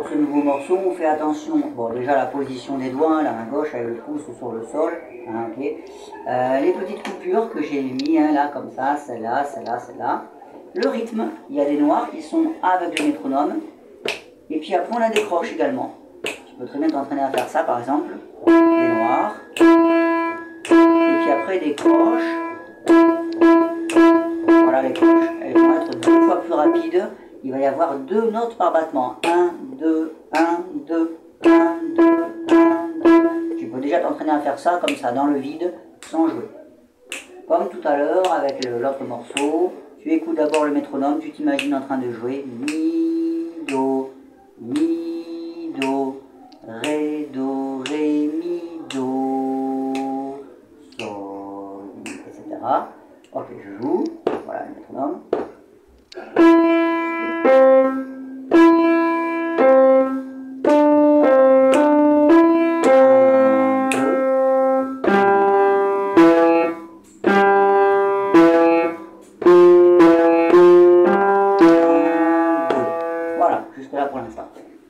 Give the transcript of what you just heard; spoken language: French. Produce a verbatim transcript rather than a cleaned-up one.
pour ce nouveau morceau, on fait attention, bon déjà la position des doigts, la main gauche avec le pouce sur le sol, hein, ok. Euh, les petites coupures que j'ai mis hein, là comme ça, celle-là, celle-là, celle-là. Le rythme, il y a des noirs qui sont avec le métronome, et puis après on a des croches également. Tu peux très bien t'entraîner à faire ça par exemple, des noirs, et puis après des croches. Voilà les croches, elles vont être deux fois plus rapides. Il va y avoir deux notes par battement. un, deux, un, deux, un, deux, un, deux. Tu peux déjà t'entraîner à faire ça comme ça, dans le vide, sans jouer. Comme tout à l'heure avec l'autre morceau, tu écoutes d'abord le métronome, tu t'imagines en train de jouer mi, do, mi, do, ré, do, ré, mi, do, sol, et cetera. Ok, je joue. Voilà le métronome. Voilà, jusque là pour l'instant.